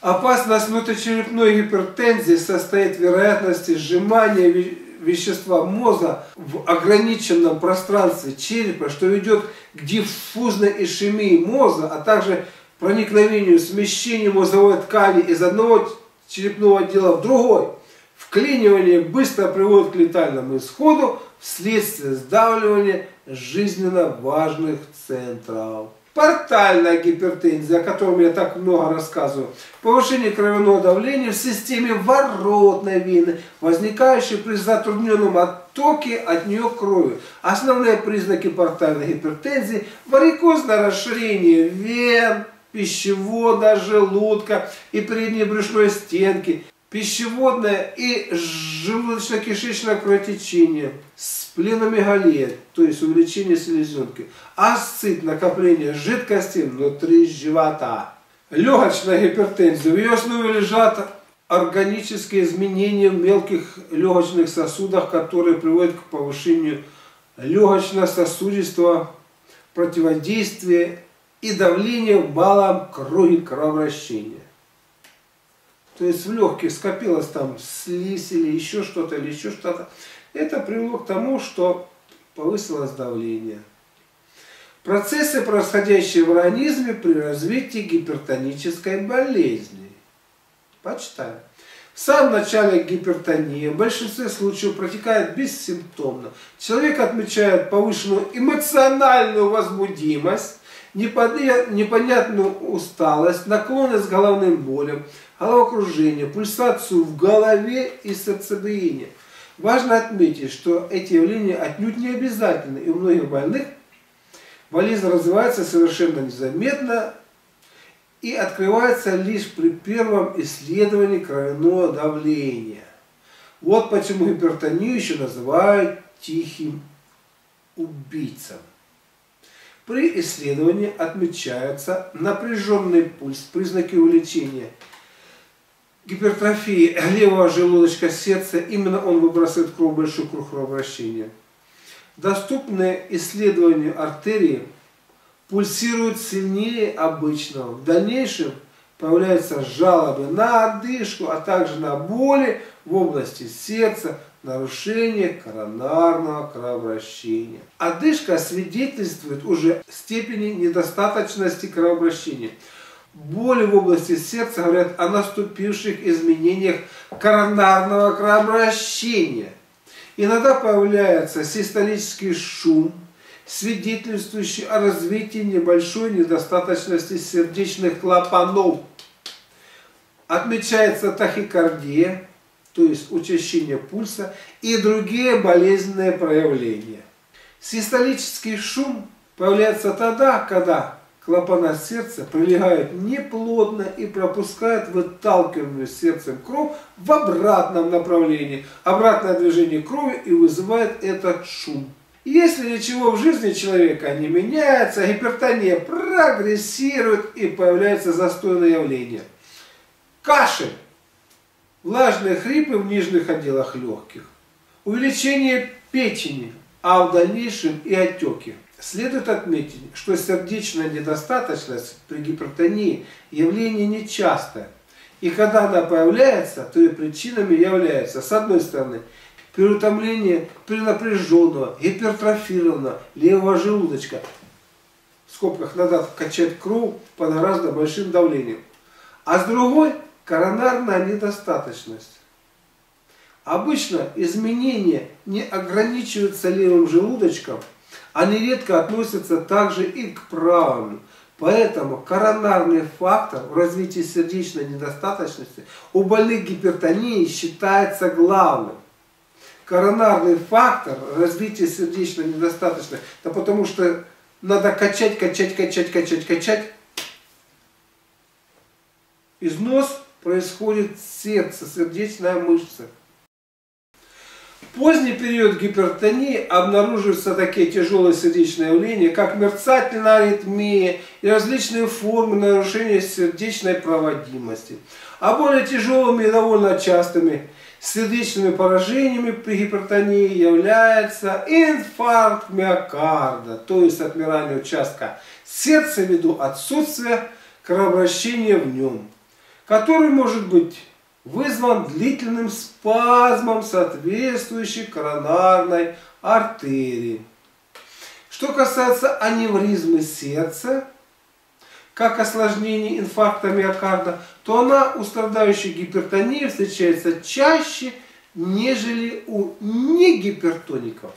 Опасность внутричерепной гипертензии состоит в вероятности сжимания вещества мозга в ограниченном пространстве черепа, что ведет к диффузной ишемии мозга, а также проникновению, смещению мозговой ткани из одного черепного отдела в другой. Вклинивание быстро приводит к летальному исходу вследствие сдавливания жизненно важных центров. Портальная гипертензия, о котором я так много рассказываю, повышение кровяного давления в системе воротной вены, возникающее при затрудненном оттоке от нее крови. Основные признаки портальной гипертензии – варикозное расширение вен, пищевода, желудка и передней брюшной стенки, пищеводное и желудочно-кишечное кровотечение, спленомегалия, то есть увеличение селезенки, асцит, накопление жидкости внутри живота. Легочная гипертензия. В ее основе лежат органические изменения в мелких легочных сосудах, которые приводят к повышению легочно-сосудистого противодействия и давления в малом круге кровообращения. То есть в легких скопилось там слизь или еще что-то, Это привело к тому, что повысилось давление. Процессы, происходящие в организме при развитии гипертонической болезни. Почитаем. В самом начале гипертония в большинстве случаев протекает бессимптомно. Человек отмечает повышенную эмоциональную возбудимость, непонятную усталость, наклонность к головным болям, головокружение, пульсацию в голове и сердцебиение. Важно отметить, что эти явления отнюдь не обязательны, и у многих больных болезнь развивается совершенно незаметно и открывается лишь при первом исследовании кровяного давления. Вот почему гипертонию еще называют тихим убийцем. При исследовании отмечается напряженный пульс, признаки увеличения гипертрофии левого желудочка сердца, именно он выбрасывает кровь в большой круг кровообращения. Доступные исследованию артерии пульсируют сильнее обычного. В дальнейшем появляются жалобы на одышку, а также на боли в области сердца, нарушение коронарного кровообращения. Одышка свидетельствует уже о степени недостаточности кровообращения. Боли в области сердца говорят о наступивших изменениях коронарного кровообращения. Иногда появляется систолический шум, свидетельствующий о развитии небольшой недостаточности сердечных клапанов. Отмечается тахикардия, то есть учащение пульса, и другие болезненные проявления. Систолический шум появляется тогда, когда клапана сердца прилегают неплотно и пропускают выталкиваемую сердцем кровь в обратном направлении. Обратное движение крови и вызывает этот шум. Если ничего в жизни человека не меняется, гипертония прогрессирует и появляется застойное явление. Кашель, влажные хрипы в нижних отделах легких, увеличение печени, а в дальнейшем и отеки. Следует отметить, что сердечная недостаточность при гипертонии явление нечастое. И когда она появляется, то и причинами являются, с одной стороны, переутомление перенапряженного, гипертрофированного левого желудочка. В скобках надо качать кровь под гораздо большим давлением. А с другой – коронарная недостаточность. Обычно изменения не ограничиваются левым желудочком, они редко относятся также и к правому. Поэтому коронарный фактор в развитии сердечной недостаточности у больных гипертонией считается главным. Коронарный фактор развития сердечной недостаточности, да потому что надо качать. Износ происходит с сердца, сердечная мышца. В поздний период гипертонии обнаруживаются такие тяжелые сердечные явления, как мерцательная аритмия и различные формы нарушения сердечной проводимости. А более тяжелыми и довольно частыми сердечными поражениями при гипертонии является инфаркт миокарда, то есть отмирание участка сердца ввиду отсутствия кровообращения в нем. который может быть вызван длительным спазмом соответствующей коронарной артерии. Что касается аневризмы сердца, как осложнение инфаркта миокарда, то она у страдающих гипертонией встречается чаще, нежели у негипертоников.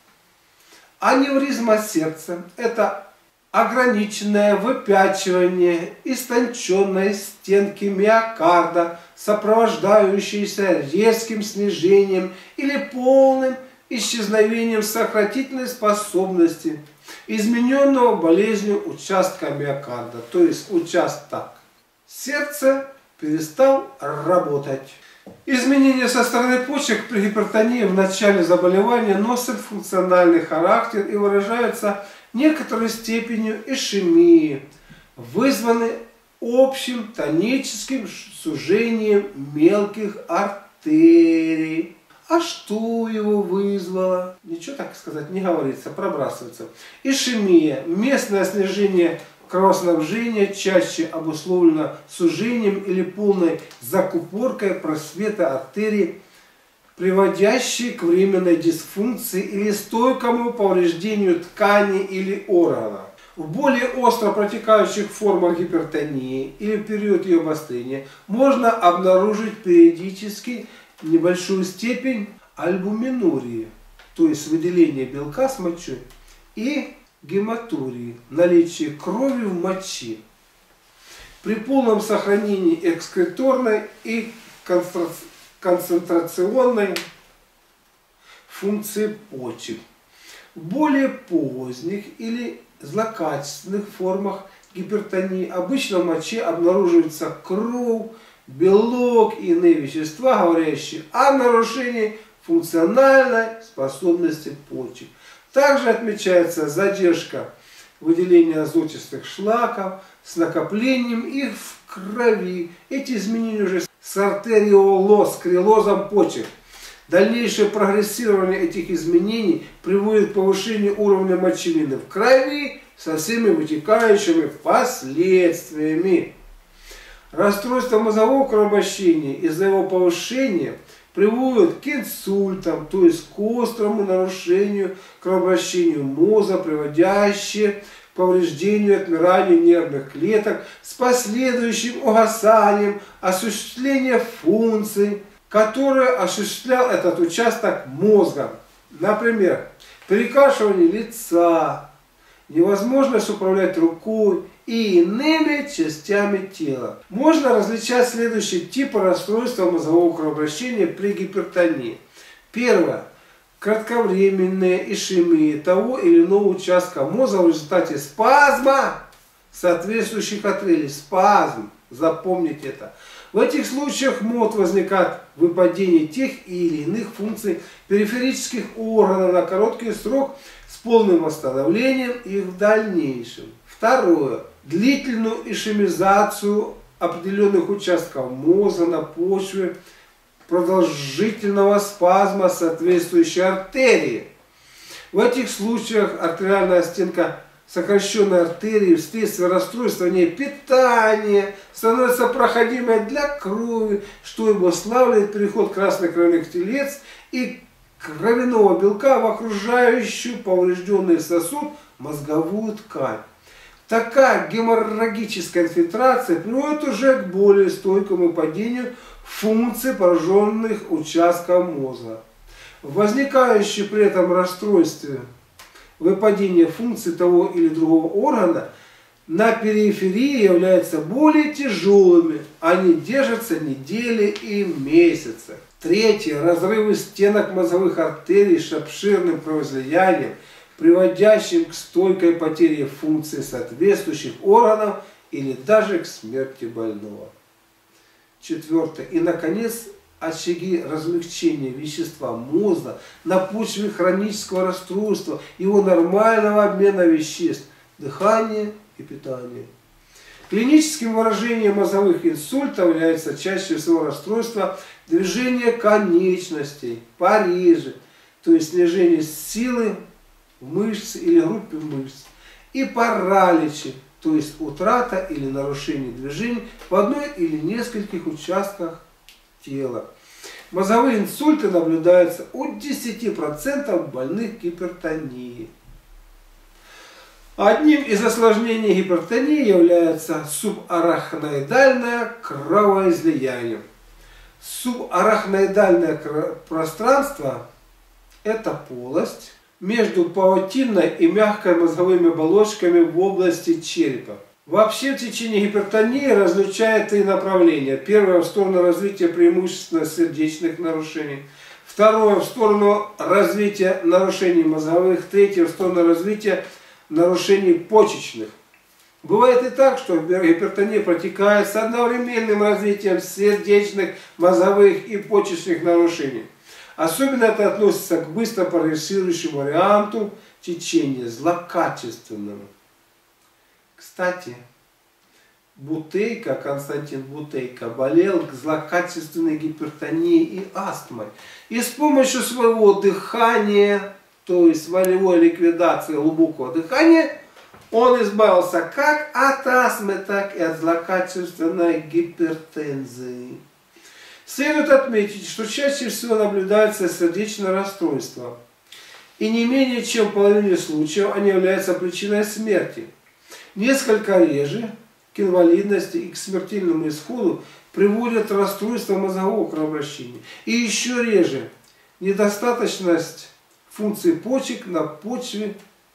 Аневризма сердца – это ограниченное выпячивание истонченной стенки миокарда, сопровождающееся резким снижением или полным исчезновением сократительной способности, измененного болезнью участка миокарда, то есть участок сердца перестал работать. Изменения со стороны почек при гипертонии в начале заболевания носят функциональный характер и выражаются некоторой степенью ишемии, вызваны общим тоническим сужением мелких артерий. А что его вызвало? Ничего так сказать не говорится, пробрасывается. Ишемия, местное снижение кровоснабжения, чаще обусловлено сужением или полной закупоркой просвета артерий, приводящей к временной дисфункции или стойкому повреждению ткани или органа. В более остро протекающих формах гипертонии или в период ее обострения можно обнаружить периодически небольшую степень альбуминурии, то есть выделение белка с мочой, и гематурии, наличие крови в моче. При полном сохранении экскреторной и концентрационной функции почек. В более поздних или злокачественных формах гипертонии обычно в моче обнаруживается кровь, белок и иные вещества, говорящие о нарушении функциональной способности почек. Также отмечается задержка выделения азотистых шлаков с накоплением их в крови. Эти изменения уже с артериолосклерозом почек. Дальнейшее прогрессирование этих изменений приводит к повышению уровня мочевины в крови со всеми вытекающими последствиями. Расстройство мозгового кровообращения из-за его повышения приводит к инсультам, то есть к острому нарушению кровообращения мозга, приводящее к повреждению и отмиранию нервных клеток с последующим угасанием осуществления функций, которые осуществлял этот участок мозга. Например, перекашивание лица, невозможность управлять рукой и иными частями тела. Можно различать следующие типы расстройства мозгового кровообращения при гипертонии. Первое. Кратковременная ишемия того или иного участка мозга в результате спазма соответствующих артерий. Спазм. Запомните это. В этих случаях может возникать выпадение тех или иных функций периферических органов на короткий срок с полным восстановлением их в дальнейшем. Второе. Длительную ишемизацию определенных участков мозга на почве продолжительного спазма соответствующей артерии. В этих случаях артериальная стенка сокращенной артерии вследствие расстройства в ней питания становится проходимой для крови, что обуславливает переход красных кровяных телец и кровяного белка в окружающую поврежденный сосуд мозговую ткань. Такая геморрагическая инфильтрация приводит уже к более стойкому падению функций пораженных участков мозга. В возникающем при этом расстройстве выпадение функций того или другого органа на периферии являются более тяжелыми. Они держатся недели и месяцы. Третье. Разрывы стенок мозговых артерий с обширным кровоизлиянием, приводящим к стойкой потере функций соответствующих органов или даже к смерти больного. Четвертое. И, наконец, очаги размягчения вещества мозга на почве хронического расстройства, его нормального обмена веществ, дыхания и питания. Клиническим выражением мозговых инсультов является чаще всего расстройство движения конечностей, парижи, то есть снижение силы в мышце или группе мышц, и параличи, то есть утрата или нарушение движений в одной или нескольких участках тела. Мозговые инсульты наблюдаются у 10% больных гипертонией. Одним из осложнений гипертонии является субарахноидальное кровоизлияние. Субарахноидальное пространство – это полость между паутинной и мягкой мозговыми оболочками в области черепа. Вообще в течение гипертонии различают три направления. Первое – в сторону развития преимущественно сердечных нарушений. Второе – в сторону развития нарушений мозговых. Третье – в сторону развития нарушений почечных. Бывает и так, что гипертония протекает с одновременным развитием сердечных, мозговых и почечных нарушений. Особенно это относится к быстро прогрессирующему варианту течения, злокачественному. Кстати, Бутейко, Константин Бутейко, болел злокачественной гипертонией и астмой. И с помощью своего дыхания, то есть волевой ликвидации глубокого дыхания, он избавился как от астмы, так и от злокачественной гипертензии. Следует отметить, что чаще всего наблюдается сердечное расстройство. И не менее чем в половине случаев они являются причиной смерти. Несколько реже к инвалидности и к смертельному исходу приводят расстройство мозгового кровообращения. И еще реже недостаточность функций почек на почве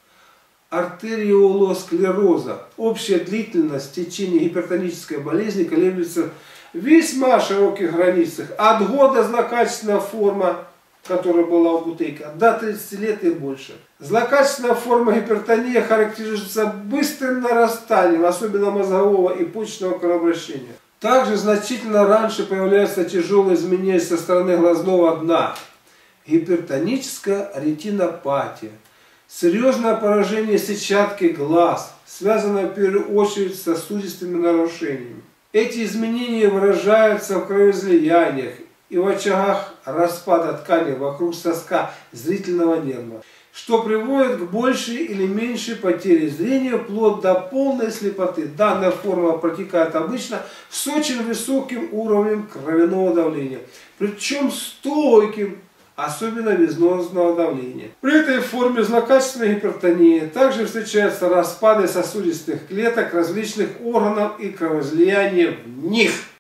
артериолосклероза. Общая длительность течения гипертонической болезни колеблется в весьма широких границах. От года злокачественная форма, которая была у Бутейко, до 30 лет и больше. Злокачественная форма гипертонии характеризуется быстрым нарастанием, особенно мозгового и почечного кровообращения. Также значительно раньше появляются тяжелые изменения со стороны глазного дна. Гипертоническая ретинопатия. Серьезное поражение сетчатки глаз, связанное в первую очередь с сосудистыми нарушениями. Эти изменения выражаются в кровоизлияниях и в очагах распада ткани вокруг соска зрительного нерва, что приводит к большей или меньшей потере зрения вплоть до полной слепоты. Данная форма протекает обычно с очень высоким уровнем кровяного давления, причем стойким, особенно венозного давления. При этой форме злокачественной гипертонии также встречаются распады сосудистых клеток различных органов и кровоизлияния в них.